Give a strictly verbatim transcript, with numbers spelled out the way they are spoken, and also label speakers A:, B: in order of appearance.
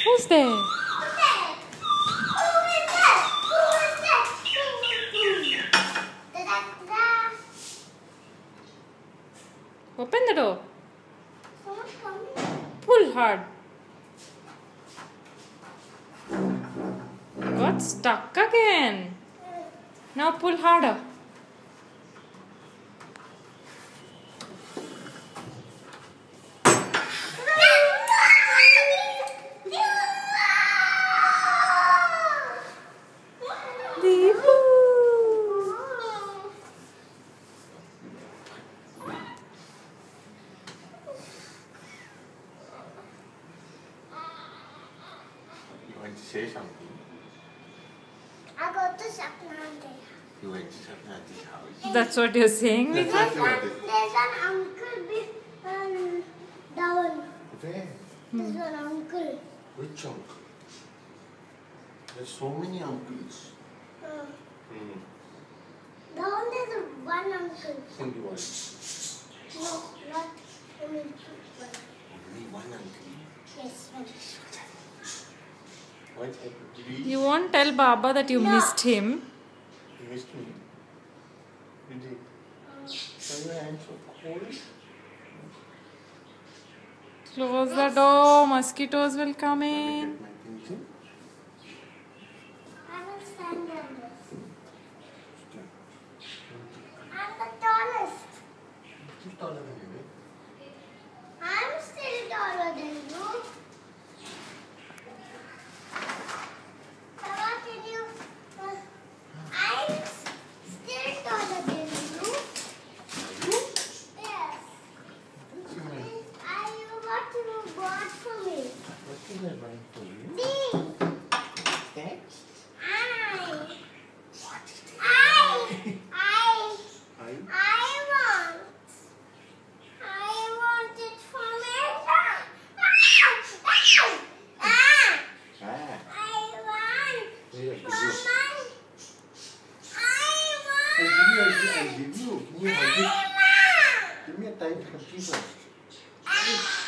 A: Who's there? Open the door. Pull hard. Got stuck again. Now pull harder.
B: You want to say something?
C: I got to Sapnante.
B: You went to Sapnante's house.
A: That's what you're saying?
B: That's
C: There's,
B: what
C: an,
B: you wanted.
C: there's an uncle be, um, down.
B: Where?
C: There's an uncle.
B: Which uncle? There's so many uncles.
C: Uh,
B: Hmm.
C: down there's a one uncle.
B: Only one.
C: No, not only two. One.
B: Only one uncle.
C: Yes, one.
B: What happened? Did he?
A: You won't tell Baba that you
C: No.
A: missed him.
B: He missed me. Did he? Why are your hands so cold?
A: Close the door. Mosquitoes will come
B: Let me
A: in.
B: get my pencil.
C: I will stand on this.
B: Stand.
C: I'm the tallest.
B: Still taller than you, eh?
C: I'm still taller than you. Baba, can you? Uh, I'm still taller than you. Yes.
B: What's your name?
C: I what you bought for me.
B: What is that buying for you?
C: Me.
B: What's that?
C: I.
B: What is that?
C: I. I.
B: I?
C: I want. I want it for me. Ah. Ah.
B: Ah.
C: I want
B: Here, I give
C: for
B: you.
C: my. I
B: I
C: want.
B: give you, I give you. Give me a hug.
C: I want.
B: Give me a tight hug first.
C: Ah.